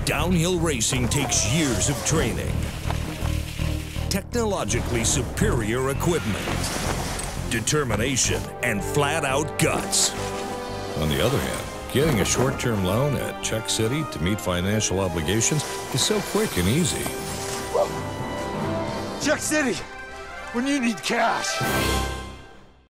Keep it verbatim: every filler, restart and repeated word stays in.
Downhill racing takes years of training, technologically superior equipment, determination, and flat-out guts. On the other hand, getting a short-term loan at Czech City to meet financial obligations is so quick and easy. Czech City, when you need cash.